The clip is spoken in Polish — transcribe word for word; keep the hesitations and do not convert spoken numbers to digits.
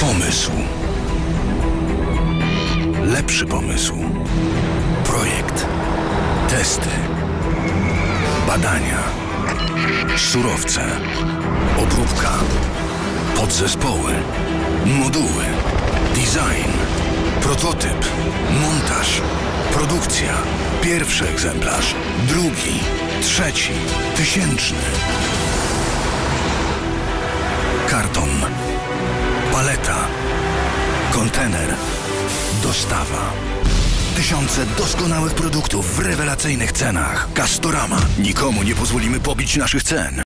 Pomysł. Lepszy pomysł. Projekt. Testy. Badania. Surowce. Obróbka. Podzespoły. Moduły. Design. Prototyp. Montaż. Produkcja. Pierwszy egzemplarz. Drugi. Trzeci. Tysięczny. Karton. Paleta. Kontener. Dostawa. Tysiące doskonałych produktów w rewelacyjnych cenach. Castorama. Nikomu nie pozwolimy pobić naszych cen.